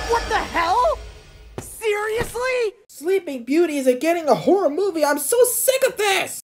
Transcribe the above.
What the hell? Seriously? Sleeping Beauty isn't getting a horror movie. I'm so sick of this!